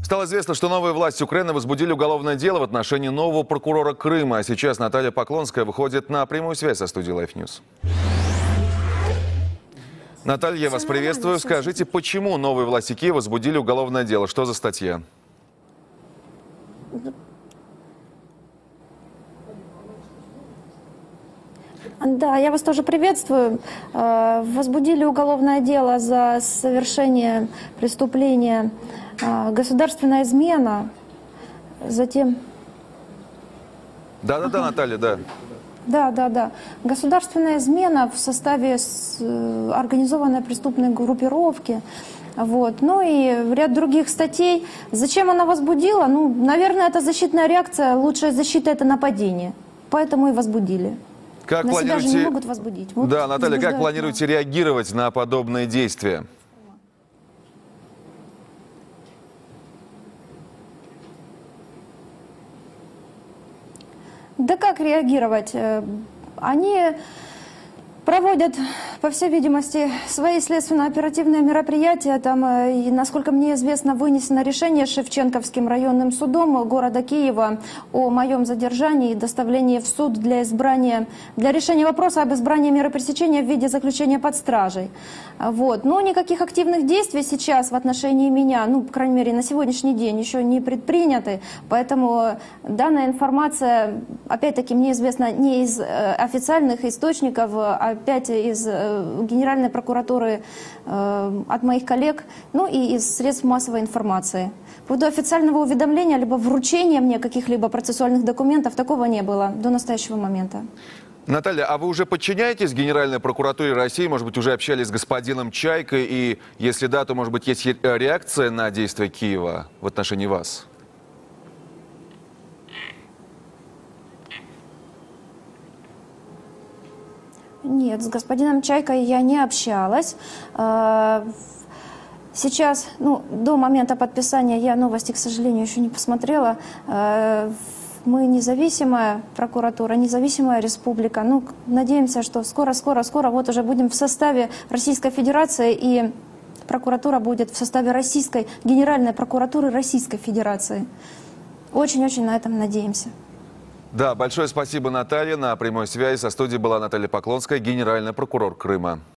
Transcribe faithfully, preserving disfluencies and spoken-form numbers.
Стало известно, что новые власти Украины возбудили уголовное дело в отношении нового прокурора Крыма. А сейчас Наталья Поклонская выходит на прямую связь со студией Life News. Наталья, я вас приветствую. Скажите, почему новые власти Киева возбудили уголовное дело? Что за статья? Да, я вас тоже приветствую. Возбудили уголовное дело за совершение преступления государственная измена, затем... Да-да-да, ага. Наталья, да. Да, да, да. Государственная измена в составе организованной преступной группировки. Вот. Ну и ряд других статей. Зачем она возбудила? Ну, наверное, это защитная реакция. Лучшая защита – это нападение. Поэтому и возбудили. Как на планируете... себя же не могут возбудить. Вот да, Наталья, как планируете реагировать на подобные действия? Да как реагировать? Они проводят, по всей видимости, свои следственно-оперативные мероприятия. Там, и, насколько мне известно, вынесено решение Шевченковским районным судом города Киева о моем задержании и доставлении в суд для избрания, для решения вопроса об избрании меры пресечения в виде заключения под стражей. Вот. Но никаких активных действий сейчас в отношении меня, ну, по крайней мере, на сегодняшний день еще не предприняты. Поэтому данная информация, опять-таки, мне известна не из официальных источников, а опять из э, Генеральной прокуратуры, э, от моих коллег, ну и из средств массовой информации. По поводу официального уведомления, либо вручения мне каких-либо процессуальных документов, такого не было до настоящего момента. Наталья, а вы уже подчиняетесь Генеральной прокуратуре России? Может быть, уже общались с господином Чайкой? И если да, то, может быть, есть реакция на действия Киева в отношении вас? Нет, с господином Чайкой я не общалась. Сейчас, ну, до момента подписания я новости, к сожалению, еще не посмотрела. Мы независимая прокуратура, независимая республика. Ну, надеемся, что скоро-скоро-скоро вот уже будем в составе Российской Федерации, и прокуратура будет в составе Российской, Генеральной прокуратуры Российской Федерации. Очень-очень на этом надеемся. Да, большое спасибо, Наталья. На прямой связи со студией была Наталья Поклонская, генеральный прокурор Крыма.